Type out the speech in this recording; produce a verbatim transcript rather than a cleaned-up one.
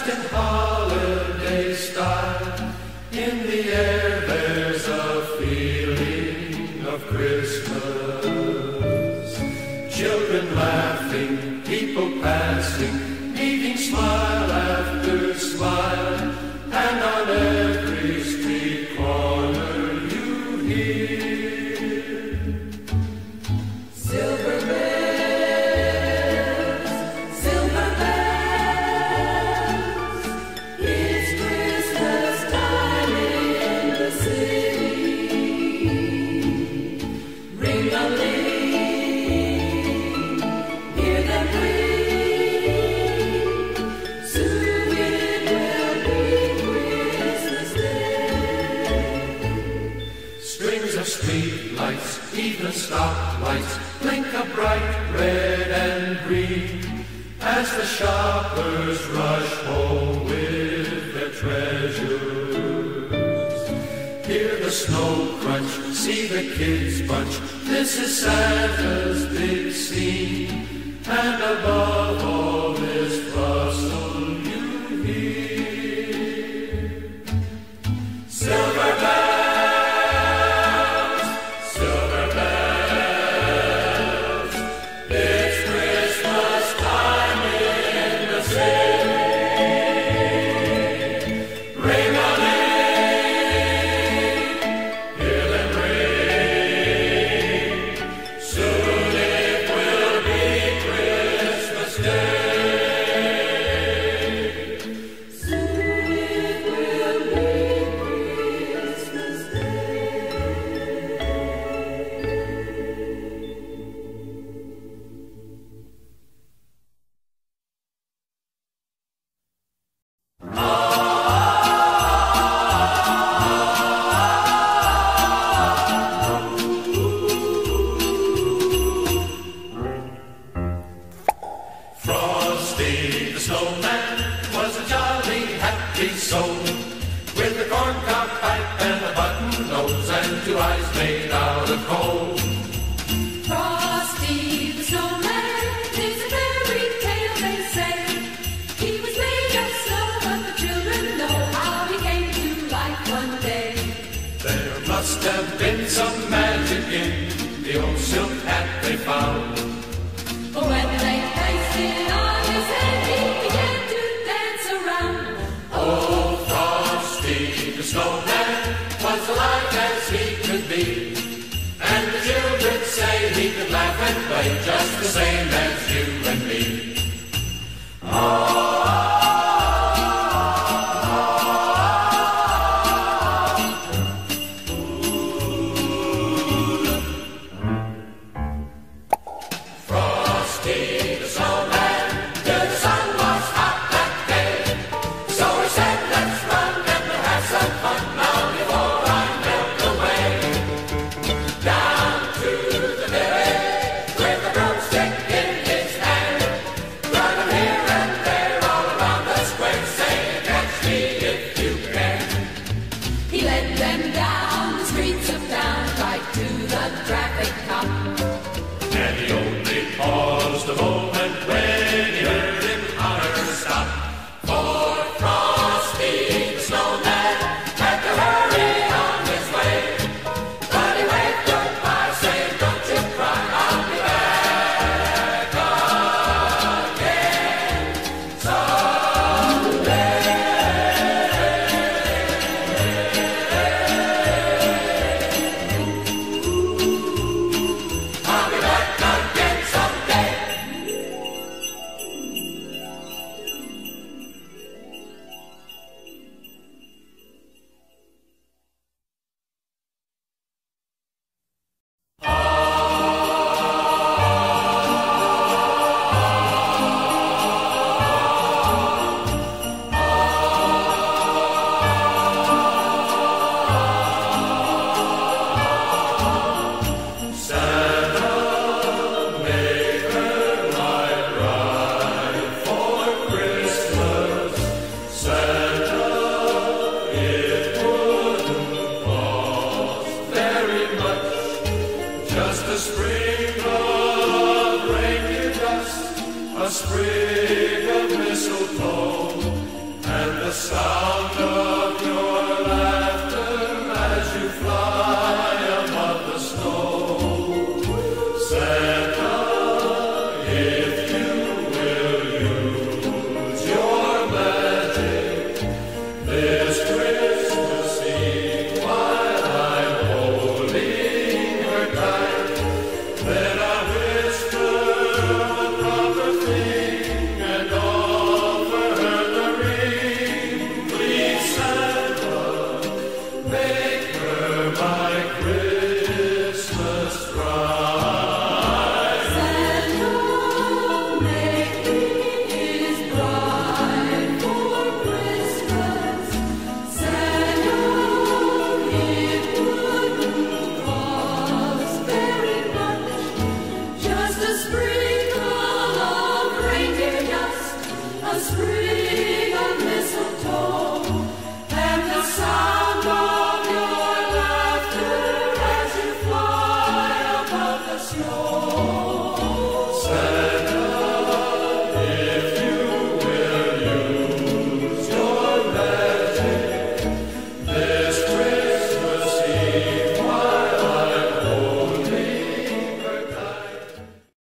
dressed in holiday style. In the air there's a feeling of Christmas. Children laughing, people passing, meeting smile after smile, and on every street corner you hear silver bells, silver bells. It's Christmas time in the city. Ring-a-ling, hear them ring. Soon it will be Christmas Day. Strings of street lights, even stoplights, blink a bright red and green as the shoppers rush home with their treasures. Hear the snow crunch, see the kids bunch. This is Santa's big scene, and above all this bustle you hear silver bells, silver bells. It's Christmas time in the city. Ring-a-ling, hear them ring. Soon it will be Christmas Day. Soon it will be Christmas Day. Frosty the snowman was a jolly happy soul, with a corncob pipe and a button nose and two eyes made out of coal. Frosty the snowman is a fairy tale, they say. He was made of snow, but the children know how he came to life one day. There must have been some magic in the old silk hat they found. But when they placed it on his head, he began to dance around. Oh, Frosty the snowman was alive as he could be, and the children say he could laugh and play just the same as you and me. Frosty the snowman knew the sun was hot that day, so he said, let's run and we'll have some fun now before I melt away. Down to the village with a broomstick in the sky.